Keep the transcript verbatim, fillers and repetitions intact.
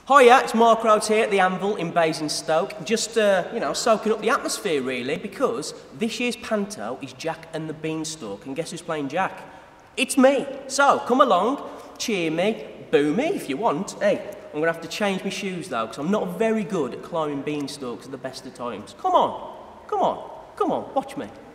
Hiya, it's Mark Rhodes here at the Anvil in Basingstoke. Just, uh, you know, soaking up the atmosphere really, because this year's Panto is Jack and the Beanstalk, and guess who's playing Jack? It's me. So, come along, cheer me, boo me if you want. Hey, I'm gonna have to change my shoes though, because I'm not very good at climbing beanstalks at the best of times. Come on, come on, come on, watch me.